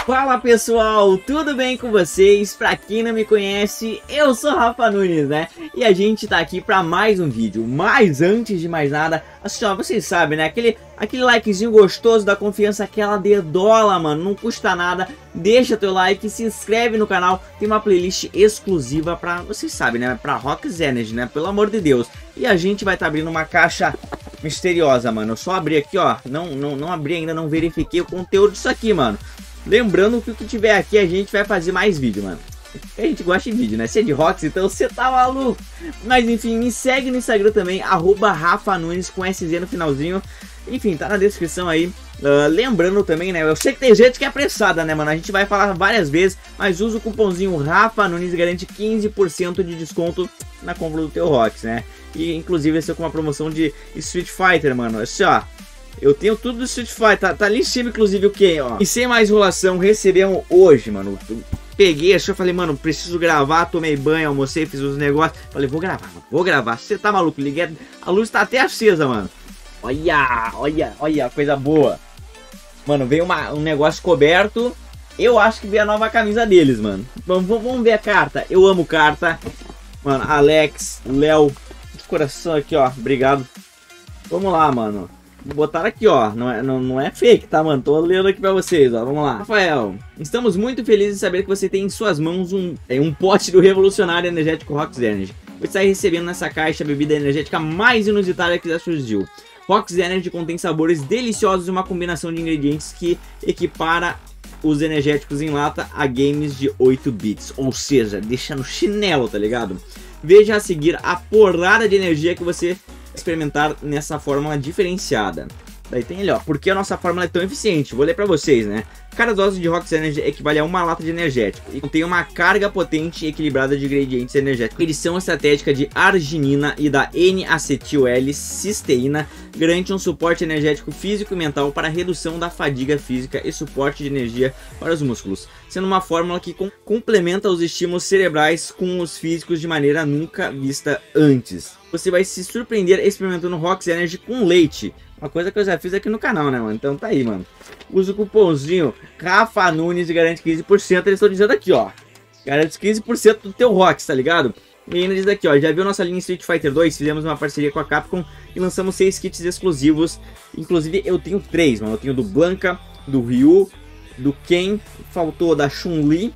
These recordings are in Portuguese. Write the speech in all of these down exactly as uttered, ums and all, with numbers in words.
Fala pessoal, tudo bem com vocês? Pra quem não me conhece, eu sou Rafa Nunes, né? E a gente tá aqui pra mais um vídeo. Mas antes de mais nada, assim ó, vocês sabem, né? Aquele, aquele likezinho gostoso da confiança, aquela dedola, mano, não custa nada. Deixa teu like, se inscreve no canal. Tem uma playlist exclusiva pra, vocês sabem, né? Pra Rox Energy, né? Pelo amor de Deus. E a gente vai tá abrindo uma caixa misteriosa, mano. Eu só abri aqui, ó. Não, não, não abri ainda, não verifiquei o conteúdo disso aqui, mano. Lembrando que o que tiver aqui a gente vai fazer mais vídeo, mano. A gente gosta de vídeo, né? Se é de Rox, então você tá maluco. Mas enfim, me segue no Instagram também, arroba Rafa Nunes com S Z no finalzinho. Enfim, tá na descrição aí. Uh, lembrando também, né? Eu sei que tem gente que é apressada, né, mano? A gente vai falar várias vezes, mas usa o cupomzinho Rafa Nunes e garante quinze por cento de desconto na compra do teu Rox, né? E inclusive esse é com uma promoção de Street Fighter, mano. Assim, ó. Eu tenho tudo do Street Fighter, tá, tá ali em cima, inclusive, o que, ó. E sem mais enrolação, recebemos hoje, mano. Peguei, assim, eu falei, mano, preciso gravar, tomei banho, almocei, fiz os negócios. Falei, vou gravar, mano, vou gravar. Você tá maluco, liguei, a luz tá até acesa, mano. Olha, olha, olha, coisa boa. Mano, veio uma, um negócio coberto. Eu acho que veio a nova camisa deles, mano. Vamos, vamos ver a carta. Eu amo carta. Mano, Alex, Léo, de coração aqui, ó, obrigado. Vamos lá, mano. Botaram aqui, ó, não é, não, não é fake, tá, mano? Tô lendo aqui pra vocês, ó, vamos lá. Rafael, estamos muito felizes em saber que você tem em suas mãos um, é, um pote do revolucionário energético Rox Energy. Você está recebendo nessa caixa a bebida energética mais inusitada que já surgiu. Rox Energy contém sabores deliciosos e uma combinação de ingredientes que equipara os energéticos em lata a games de oito bits. Ou seja, deixa no chinelo, tá ligado? Veja a seguir a porrada de energia que você experimentar nessa fórmula diferenciada. Daí tem ali, ó, porque a nossa fórmula é tão eficiente. Vou ler pra vocês, né? Cada dose de Rox Energy equivale a uma lata de energético e contém uma carga potente e equilibrada de ingredientes energéticos. A edição estratégica de arginina e da N acetil L cisteína garante um suporte energético físico e mental para a redução da fadiga física e suporte de energia para os músculos, sendo uma fórmula que com complementa os estímulos cerebrais com os físicos de maneira nunca vista antes. Você vai se surpreender experimentando Rox Energy com leite. Uma coisa que eu já fiz aqui no canal, né, mano? Então tá aí, mano. Usa o cupomzinho Rafa Nunes e garante quinze por cento. Eles estão dizendo aqui, ó. Garante quinze por cento do teu Rox, tá ligado? E ainda diz aqui, ó. Já viu nossa linha Street Fighter dois? Fizemos uma parceria com a Capcom e lançamos seis kits exclusivos. Inclusive eu tenho três, mano. Eu tenho do Blanka, do Ryu, do Ken. Faltou da Chun-Li,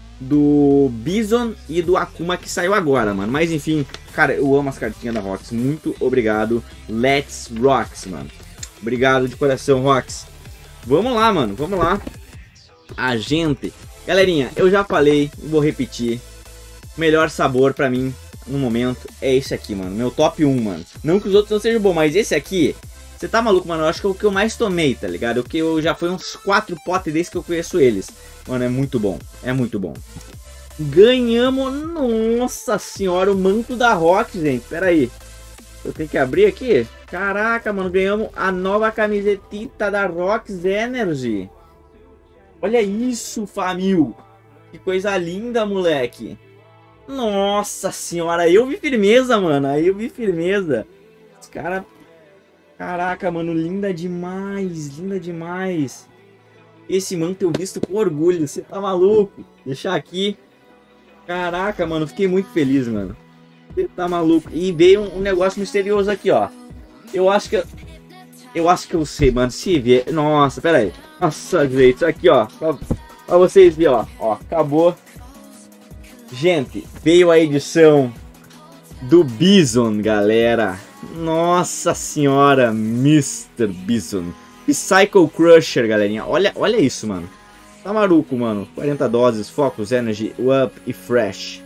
do Bison e do Akuma que saiu agora, mano. Mas enfim, cara, eu amo as cartinhas da Rox. Muito obrigado. Let's Rox, mano. Obrigado de coração, Rox. Vamos lá, mano. Vamos lá. A gente... Galerinha, eu já falei, vou repetir. O melhor sabor pra mim, no momento, é esse aqui, mano. Meu top um, mano. Não que os outros não sejam bons, mas esse aqui... Você tá maluco, mano? Eu acho que é o que eu mais tomei, tá ligado? O que eu já foi uns quatro potes desde que eu conheço eles. Mano, é muito bom. É muito bom. Ganhamos, nossa senhora, o manto da Rox, gente. Pera aí. Eu tenho que abrir aqui? Caraca, mano, ganhamos a nova camisetita da Rox Energy. Olha isso, família. Que coisa linda, moleque. Nossa senhora, aí eu vi firmeza, mano. Aí eu vi firmeza. Os caras... Caraca, mano, linda demais, linda demais. Esse manto eu visto com orgulho, você tá maluco? Deixar aqui. Caraca, mano, fiquei muito feliz, mano. Você tá maluco? E veio um, um negócio misterioso aqui, ó. Eu acho que... Eu, eu acho que eu sei, mano, se vier... Nossa, pera aí. Nossa, gente, isso aqui, ó. Pra, pra vocês verem, ó. Ó, acabou. Gente, veio a edição do Bison, galera. Nossa senhora, mister Bison. Psycho Crusher, galerinha. Olha, olha isso, mano. Tá maluco, mano. quarenta doses, Focus, Energy, Up e Fresh.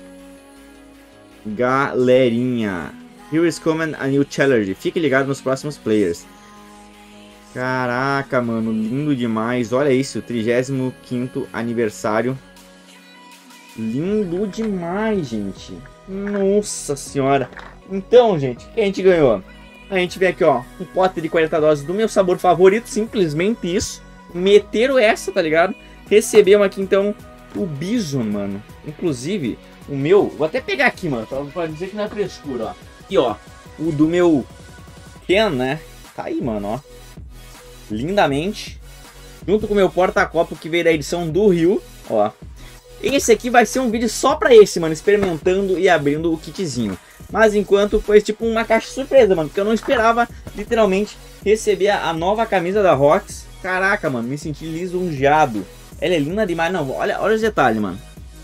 Galerinha. Here is coming a new challenge. Fique ligado nos próximos players. Caraca, mano. Lindo demais. Olha isso. trigésimo quinto aniversário. Lindo demais, gente. Nossa senhora. Então, gente, o que a gente ganhou? A gente vem aqui, ó, um pote de quarenta doses do meu sabor favorito, simplesmente isso. Meteram essa, tá ligado? Recebemos aqui, então, o Bison, mano. Inclusive, o meu... Vou até pegar aqui, mano, pra, pra dizer que não é frescura, ó. Aqui, ó, o do meu Ken, né? Tá aí, mano, ó. Lindamente. junto com o meu porta-copo que veio da edição do Ryu, ó. Esse aqui vai ser um vídeo só pra esse, mano, experimentando e abrindo o kitzinho. Mas enquanto foi tipo uma caixa surpresa, mano, porque eu não esperava, literalmente, receber a nova camisa da Rox. Caraca, mano, me senti lisonjeado. Ela é linda demais, não, olha, olha os detalhes, mano.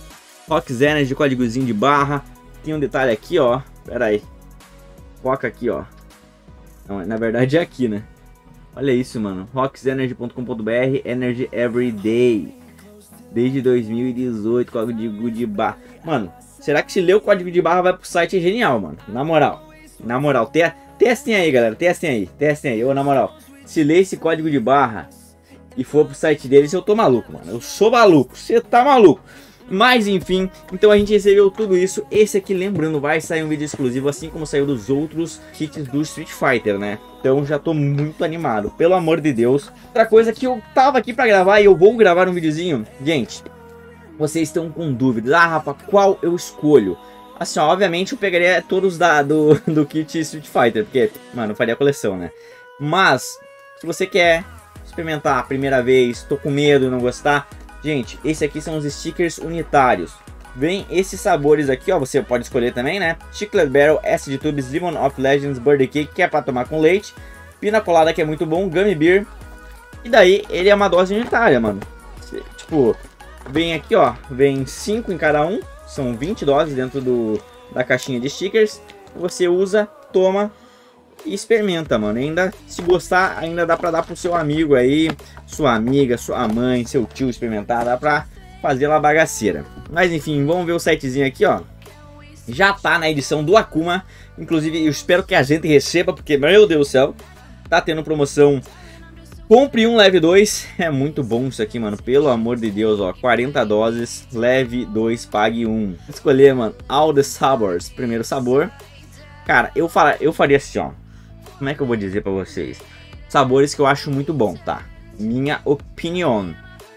Rox Energy, códigozinho de barra. Tem um detalhe aqui, ó, pera aí. Foca aqui, ó. Não, na verdade é aqui, né? Olha isso, mano, rox energy ponto com ponto br, Energy Everyday. Desde dois mil e dezoito, código de barra. Mano, será que se ler o código de barra vai pro site é genial, mano? Na moral. Na moral. Te testem aí, galera. Testem aí. Testem aí. Ô, na moral. Se ler esse código de barra e for pro site deles, eu tô maluco, mano. Eu sou maluco. Você tá maluco. Mas, enfim. Então a gente recebeu tudo isso. Esse aqui, lembrando, vai sair um vídeo exclusivo, assim como saiu dos outros kits do Street Fighter, né? Então já tô muito animado. Pelo amor de Deus. Outra coisa que eu tava aqui pra gravar e eu vou gravar um videozinho. Gente, vocês estão com dúvidas. Ah, rapaz, qual eu escolho? Assim, ó, obviamente eu pegaria todos da, do, do kit Street Fighter. Porque, mano, eu faria a coleção, né? Mas, se você quer experimentar a primeira vez, tô com medo de não gostar... Gente, esse aqui são os stickers unitários. Vem esses sabores aqui, ó, você pode escolher também, né? Chiclet Barrel, Acid Tubes, Lemon of Legends, Birthday Cake, que é pra tomar com leite. Pina Colada, que é muito bom, Gummy Beer. E daí, ele é uma dose unitária, mano. Tipo, vem aqui, ó, vem cinco em cada um. São vinte doses dentro do, da caixinha de stickers. Você usa, toma e experimenta, mano. Ainda, se gostar, ainda dá pra dar pro seu amigo aí, sua amiga, sua mãe, seu tio experimentar. Dá pra fazer uma bagaceira. Mas enfim, vamos ver o sitezinho aqui, ó. Já tá na edição do Akuma. Inclusive, eu espero que a gente receba, porque, meu Deus do céu, tá tendo promoção. Compre um, leve dois. É muito bom isso aqui, mano. Pelo amor de Deus, ó. quarenta doses, leve dois, pague um. Escolher, mano, all the sabors. Primeiro sabor. Cara, eu, fala, eu faria assim, ó. Como é que eu vou dizer pra vocês? Sabores que eu acho muito bom, tá? Minha opinião.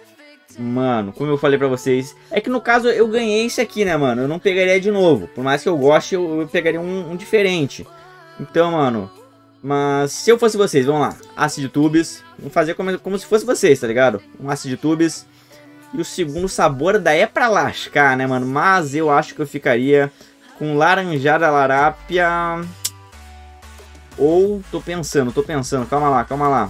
Mano, como eu falei pra vocês, é que no caso eu ganhei esse aqui, né, mano? Eu não pegaria de novo. Por mais que eu goste, eu, eu pegaria um, um diferente. Então, mano, mas se eu fosse vocês, vamos lá. Acid Tubes. Vamos fazer como, como se fosse vocês, tá ligado? Um Acid Tubes. E o segundo sabor daí é pra lascar, né, mano? Mas eu acho que eu ficaria com laranjada larápia. Ou, tô pensando, tô pensando, calma lá, calma lá.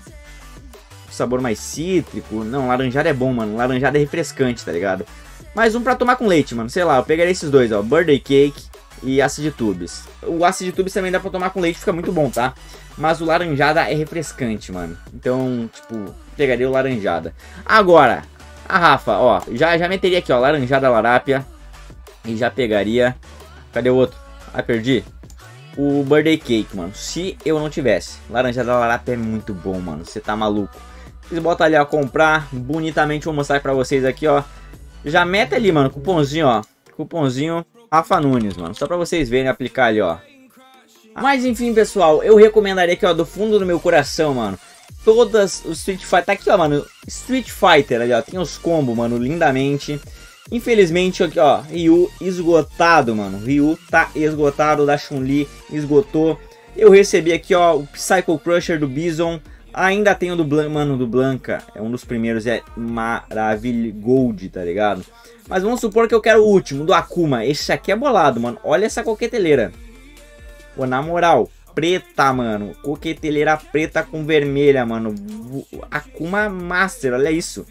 Sabor mais cítrico. Não, laranjada é bom, mano. Laranjada é refrescante, tá ligado? Mais um pra tomar com leite, mano. Sei lá, eu pegaria esses dois, ó. Birthday Cake e Acid Tubes. O Acid Tubes também dá pra tomar com leite, fica muito bom, tá? Mas o laranjada é refrescante, mano. Então, tipo, pegaria o laranjada. Agora, a Rafa, ó. Já, já meteria aqui, ó. Laranjada larápia. E já pegaria... Cadê o outro? Ah, perdi. O Birthday Cake, mano. Se eu não tivesse. Laranjada larápia é muito bom, mano. Você tá maluco. Vocês botam ali, ó, comprar. Bonitamente, vou mostrar pra vocês aqui, ó. Já mete ali, mano, cupomzinho, ó. Cupomzinho Rafa Nunes, mano. Só pra vocês verem, aplicar ali, ó. Mas enfim, pessoal, eu recomendaria aqui, ó, do fundo do meu coração, mano. Todas os Street Fighter. Tá aqui, ó, mano. Street Fighter ali, ó. Tem os combos, mano, lindamente. Infelizmente, aqui, ó, Ryu esgotado, mano. Ryu tá esgotado, da Chun-Li esgotou. Eu recebi aqui, ó, o Psycho Crusher do Bison. Ainda tem o do Blanca, mano, do Blanca. É um dos primeiros, é maravilhoso, Gold, tá ligado? Mas vamos supor que eu quero o último, do Akuma. Esse aqui é bolado, mano. Olha essa coqueteleira. Pô, na moral, preta, mano. Coqueteleira preta com vermelha, mano. Akuma Master, olha isso.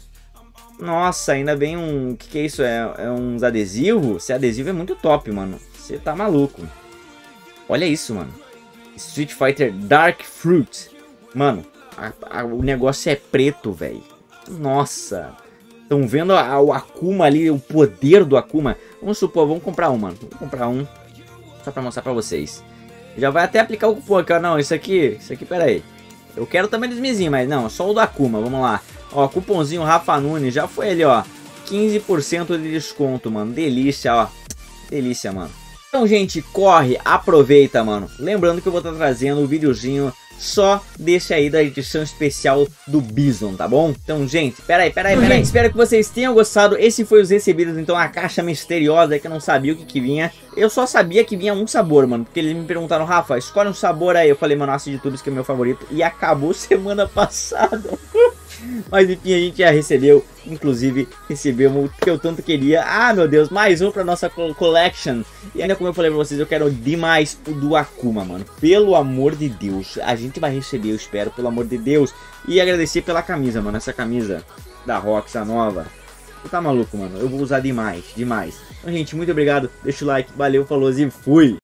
Nossa, ainda vem um... O que, que é isso? É, é uns adesivos? Esse adesivo é muito top, mano. Você tá maluco. Olha isso, mano. Street Fighter Dark Fruit. Mano, a, a, o negócio é preto, velho. Nossa. Estão vendo a, a, o Akuma ali, o poder do Akuma. Vamos supor, vamos comprar um, mano. Vamos comprar um. Só pra mostrar pra vocês. Já vai até aplicar o cupom aqui, ó. Não, isso aqui, isso aqui, pera aí. Eu quero também dos mizinhos, mas não, só o do Akuma, vamos lá. Ó, cupomzinho Rafa Nunes, já foi ali, ó. quinze por cento de desconto, mano. Delícia, ó. Delícia, mano. Então, gente, corre, aproveita, mano. Lembrando que eu vou estar trazendo um videozinho só desse aí da edição especial do Bison, tá bom? Então, gente, pera aí, pera aí, pera aí. Espero que vocês tenham gostado. Esse foi os recebidos, então, a caixa misteriosa que eu não sabia o que que vinha. Eu só sabia que vinha um sabor, mano, porque eles me perguntaram, Rafa, escolhe um sabor aí. Eu falei, mano, Acid Tubes, que é meu favorito. E acabou semana passada. Mas enfim, a gente já recebeu, inclusive recebemos o que eu tanto queria. Ah, meu Deus, mais um pra nossa collection. E ainda como eu falei pra vocês, eu quero demais o do Akuma, mano. Pelo amor de Deus, a gente vai receber, eu espero, pelo amor de Deus. E agradecer pela camisa, mano, essa camisa da Rox, a nova. Você tá maluco, mano, eu vou usar demais, demais. Então, gente, muito obrigado, deixa o like, valeu, falou e fui!